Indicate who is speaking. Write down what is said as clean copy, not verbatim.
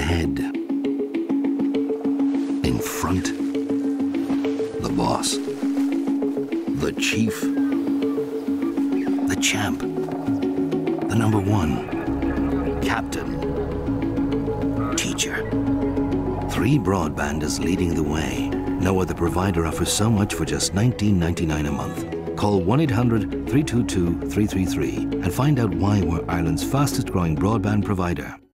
Speaker 1: Ahead. In front. The boss. The chief. The champ. The number one. Captain. Teacher. 3 Broadband is leading the way. No other provider offers so much for just $19.99 a month. Call 1-800-322-333 and find out why we're Ireland's fastest growing broadband provider.